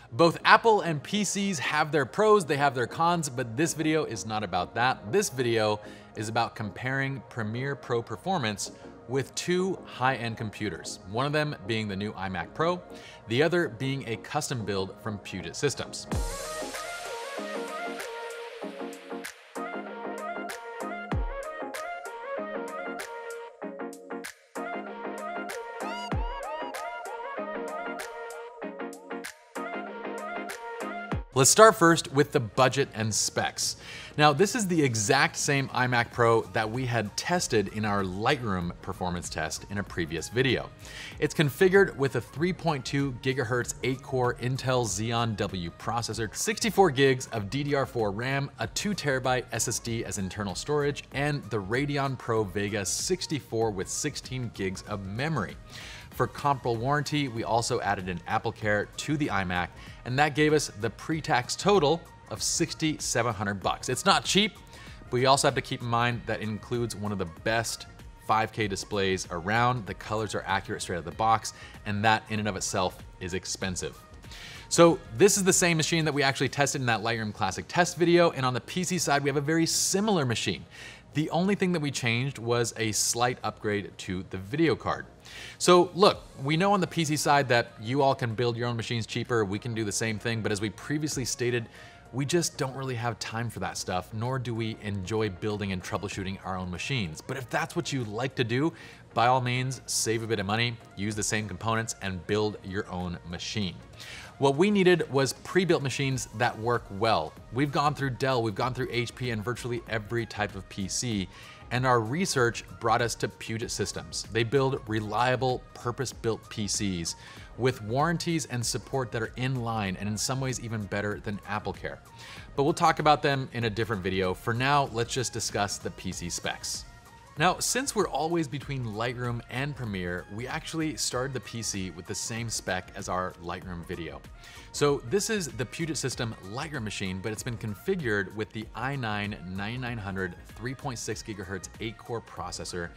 Both Apple and PCs have their pros, they have their cons, but this video is not about that. This video is about comparing Premiere Pro performance with two high-end computers, one of them being the new iMac Pro, the other being a custom build from Puget Systems. Let's start first with the budget and specs. Now, this is the exact same iMac Pro that we had tested in our Lightroom performance test in a previous video. It's configured with a 3.2 GHz 8-core Intel Xeon W processor, 64 gigs of DDR4 RAM, a 2 TB SSD as internal storage, and the Radeon Pro Vega 64 with 16 gigs of memory. For comparable warranty, we also added an AppleCare to the iMac, and that gave us the pre-tax total of $6,700. It's not cheap, but you also have to keep in mind that it includes one of the best 5K displays around. The colors are accurate straight out of the box, and that in and of itself is expensive. So this is the same machine that we actually tested in that Lightroom Classic test video, and on the PC side, we have a very similar machine. The only thing that we changed was a slight upgrade to the video card. So look, we know on the PC side that you all can build your own machines cheaper, we can do the same thing, but as we previously stated, we just don't really have time for that stuff, nor do we enjoy building and troubleshooting our own machines. But if that's what you like to do, by all means, save a bit of money, use the same components, and build your own machine. What we needed was pre-built machines that work well. We've gone through Dell, we've gone through HP, and virtually every type of PC, and our research brought us to Puget Systems. They build reliable, purpose-built PCs with warranties and support that are in line, and in some ways even better than AppleCare. But we'll talk about them in a different video. For now, let's just discuss the PC specs. Now, since we're always between Lightroom and Premiere, we actually started the PC with the same spec as our Lightroom video. So this is the Puget System Lightroom machine, but it's been configured with the i9-9900 3.6 GHz 8-core processor,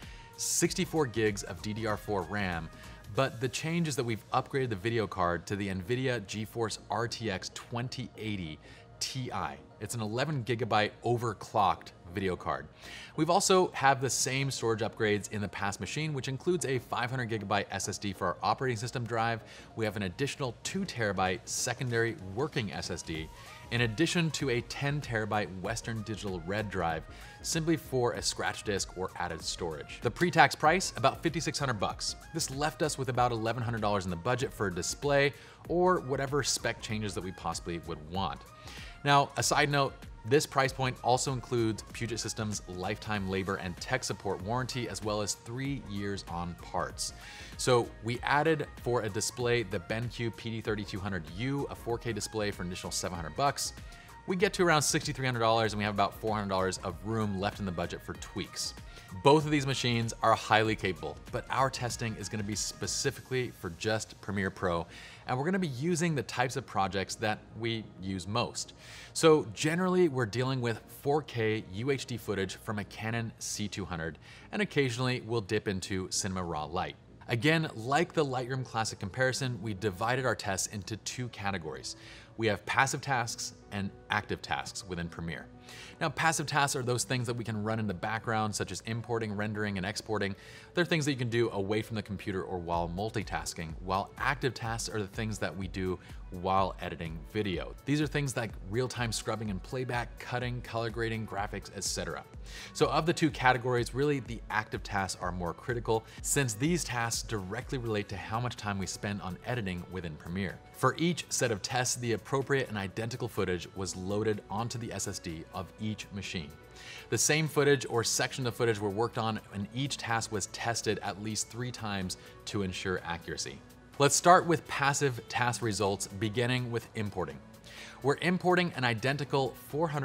64 gigs of DDR4 RAM, but the change is that we've upgraded the video card to the NVIDIA GeForce RTX 2080 Ti. It's an 11 GB overclocked video card. We've also have the same storage upgrades in the past machine, which includes a 500 GB SSD for our operating system drive. We have an additional 2 TB secondary working SSD, in addition to a 10 TB Western Digital Red drive, simply for a scratch disk or added storage. The pre-tax price, about $5,600. This left us with about $1,100 in the budget for a display or whatever spec changes that we possibly would want. Now, a side note, this price point also includes Puget Systems lifetime labor and tech support warranty, as well as 3 years on parts. So we added for a display the BenQ PD3200U, a 4K display for an additional $700. We get to around $6,300 and we have about $400 of room left in the budget for tweaks. Both of these machines are highly capable, but our testing is going to be specifically for just Premiere Pro, and we're going to be using the types of projects that we use most. So generally, we're dealing with 4K UHD footage from a Canon C200, and occasionally we'll dip into Cinema Raw Lite. Again, like the Lightroom Classic comparison, we divided our tests into two categories. We have passive tasks and active tasks within Premiere. Now, passive tasks are those things that we can run in the background, such as importing, rendering, and exporting. They're things that you can do away from the computer or while multitasking, while active tasks are the things that we do while editing video. These are things like real-time scrubbing and playback, cutting, color grading, graphics, etc. So of the two categories, really the active tasks are more critical, since these tasks directly relate to how much time we spend on editing within Premiere. For each set of tests, the appropriate and identical footage was loaded onto the SSD of each machine. The same footage or section of footage were worked on, and each task was tested at least 3 times to ensure accuracy. Let's start with passive task results, beginning with importing. We're importing an identical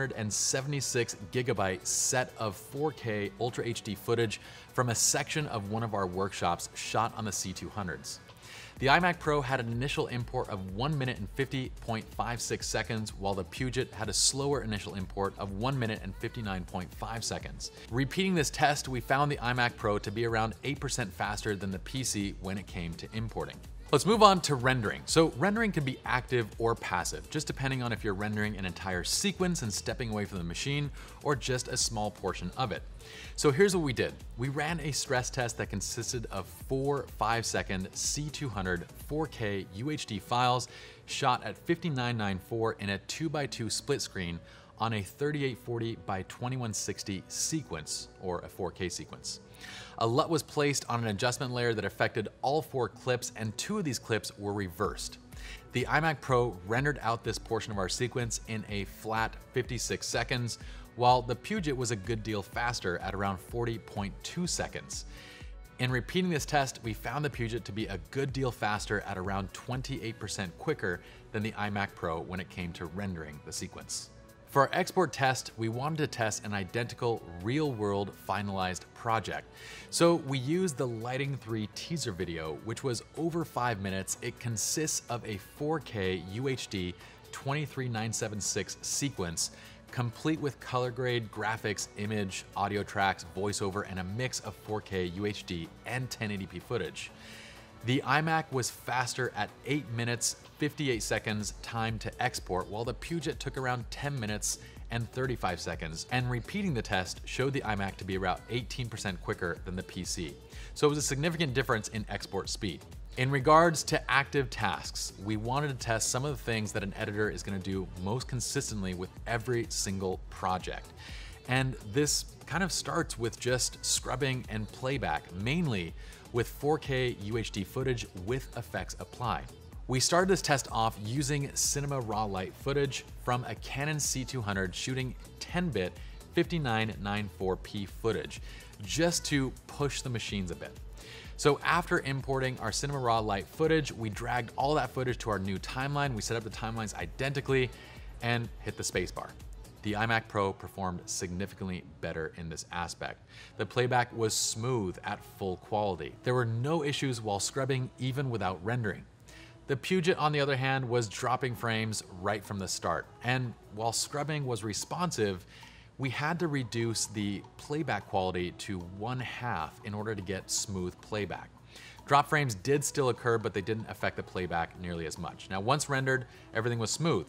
476 GB set of 4K Ultra HD footage from a section of one of our workshops shot on the C200s. The iMac Pro had an initial import of 1 minute and 50.56 seconds, while the Puget had a slower initial import of 1 minute and 59.5 seconds. Repeating this test, we found the iMac Pro to be around 8% faster than the PC when it came to importing. Let's move on to rendering. So rendering can be active or passive, just depending on if you're rendering an entire sequence and stepping away from the machine, or just a small portion of it. So here's what we did. We ran a stress test that consisted of 4 5-second C200 4K UHD files shot at 5994 in a 2x2 split screen on a 3840 by 2160 sequence, or a 4K sequence. A LUT was placed on an adjustment layer that affected all 4 clips, and 2 of these clips were reversed. The iMac Pro rendered out this portion of our sequence in a flat 56 seconds, while the Puget was a good deal faster at around 40.2 seconds. In repeating this test, we found the Puget to be a good deal faster at around 28% quicker than the iMac Pro when it came to rendering the sequence. For our export test, we wanted to test an identical real-world finalized project. So we used the Lighting 3 teaser video, which was over 5 minutes. It consists of a 4K UHD 23976 sequence, complete with color grade, graphics, image, audio tracks, voiceover, and a mix of 4K UHD and 1080p footage. The iMac was faster at 8 minutes, 58 seconds time to export, while the Puget took around 10 minutes and 35 seconds, and repeating the test showed the iMac to be about 18% quicker than the PC. So it was a significant difference in export speed. In regards to active tasks, we wanted to test some of the things that an editor is going to do most consistently with every single project. And this kind of starts with just scrubbing and playback, mainly with 4K UHD footage with effects applied. We started this test off using Cinema Raw Light footage from a Canon C200 shooting 10-bit 5994p footage, just to push the machines a bit. So after importing our Cinema Raw Light footage, we dragged all that footage to our new timeline. We set up the timelines identically and hit the spacebar. The iMac Pro performed significantly better in this aspect. The playback was smooth at full quality. There were no issues while scrubbing, even without rendering. The Puget, on the other hand, was dropping frames right from the start. And while scrubbing was responsive, we had to reduce the playback quality to 1/2 in order to get smooth playback. Drop frames did still occur, but they didn't affect the playback nearly as much. Now, once rendered, everything was smooth.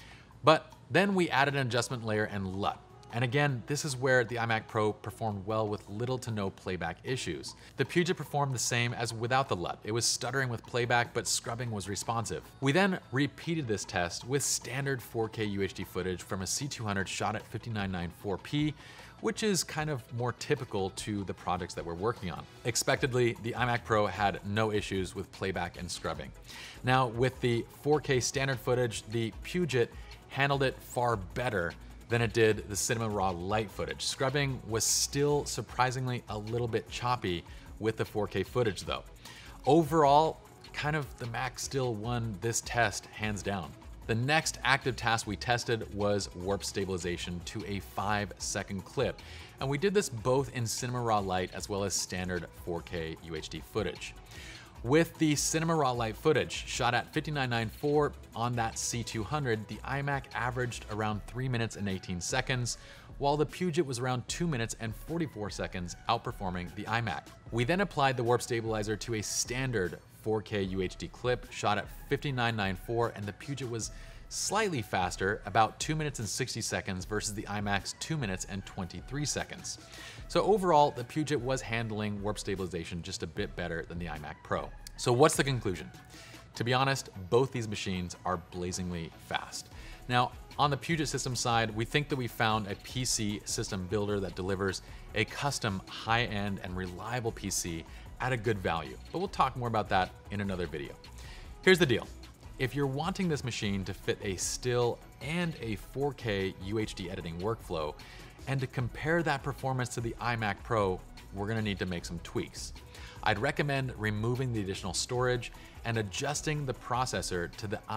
But then we added an adjustment layer and LUT. And again, this is where the iMac Pro performed well with little to no playback issues. The Puget performed the same as without the LUT. It was stuttering with playback, but scrubbing was responsive. We then repeated this test with standard 4K UHD footage from a C200 shot at 5994p, which is kind of more typical to the projects that we're working on. Expectedly, the iMac Pro had no issues with playback and scrubbing. Now, with the 4K standard footage, the Puget handled it far better than it did the Cinema Raw Light footage. Scrubbing was still surprisingly a little bit choppy with the 4K footage though. Overall, kind of the Mac still won this test hands down. The next active task we tested was warp stabilization to a 5-second clip. And we did this both in Cinema Raw Light as well as standard 4K UHD footage. With the Cinema Raw Light footage shot at 5994 on that C200, the iMac averaged around 3 minutes and 18 seconds, while the Puget was around 2 minutes and 44 seconds, outperforming the iMac. We then applied the warp stabilizer to a standard 4K UHD clip shot at 5994, and the Puget was slightly faster, about 2 minutes and 60 seconds versus the iMac's 2 minutes and 23 seconds. So overall, the Puget was handling warp stabilization just a bit better than the iMac Pro. So what's the conclusion? To be honest, both these machines are blazingly fast. Now, on the Puget system side, we think that we found a PC system builder that delivers a custom, high-end, and reliable PC at a good value, but we'll talk more about that in another video. Here's the deal. If you're wanting this machine to fit a still and a 4K UHD editing workflow, and to compare that performance to the iMac Pro, we're gonna need to make some tweaks. I'd recommend removing the additional storage and adjusting the processor to the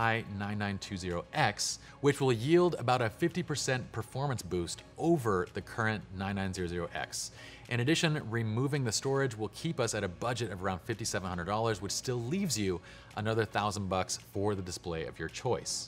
i9920X, which will yield about a 50% performance boost over the current 9900X. In addition, removing the storage will keep us at a budget of around $5,700, which still leaves you another $1,000 for the display of your choice.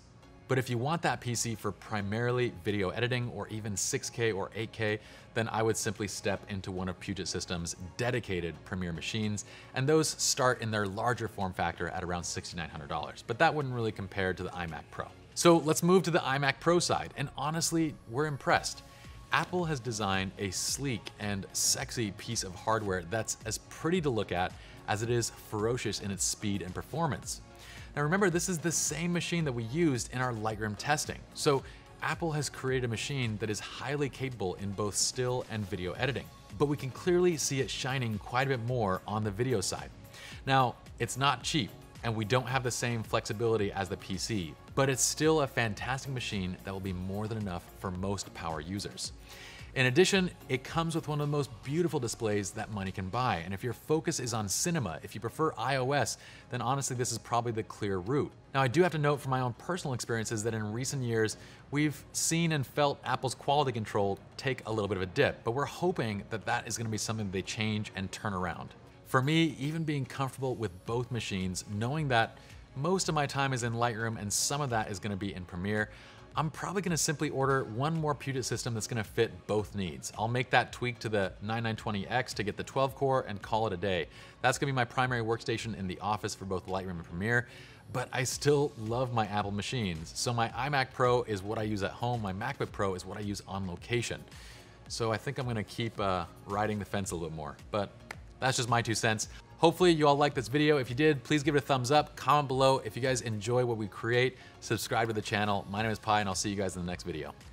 But if you want that PC for primarily video editing or even 6K or 8K, then I would simply step into one of Puget Systems' dedicated Premiere machines, and those start in their larger form factor at around $6,900, but that wouldn't really compare to the iMac Pro. So let's move to the iMac Pro side, and honestly, we're impressed. Apple has designed a sleek and sexy piece of hardware that's as pretty to look at as it is ferocious in its speed and performance. Now remember, this is the same machine that we used in our Lightroom testing. So Apple has created a machine that is highly capable in both still and video editing, but we can clearly see it shining quite a bit more on the video side. Now, it's not cheap, and we don't have the same flexibility as the PC, but it's still a fantastic machine that will be more than enough for most power users. In addition, it comes with one of the most beautiful displays that money can buy, and if your focus is on cinema, if you prefer iOS, then honestly this is probably the clear route. Now I do have to note from my own personal experiences that in recent years, we've seen and felt Apple's quality control take a little bit of a dip, but we're hoping that that is going to be something they change and turn around. For me, even being comfortable with both machines, knowing that most of my time is in Lightroom and some of that is going to be in Premiere, I'm probably going to simply order one more Puget system that's going to fit both needs. I'll make that tweak to the 9920X to get the 12 core and call it a day. That's going to be my primary workstation in the office for both Lightroom and Premiere, but I still love my Apple machines. So my iMac Pro is what I use at home, my MacBook Pro is what I use on location. So I think I'm going to keep riding the fence a little bit more, but that's just my 2 cents. Hopefully you all liked this video. If you did, please give it a thumbs up, comment below if you guys enjoy what we create, subscribe to the channel. My name is Pi, and I'll see you guys in the next video.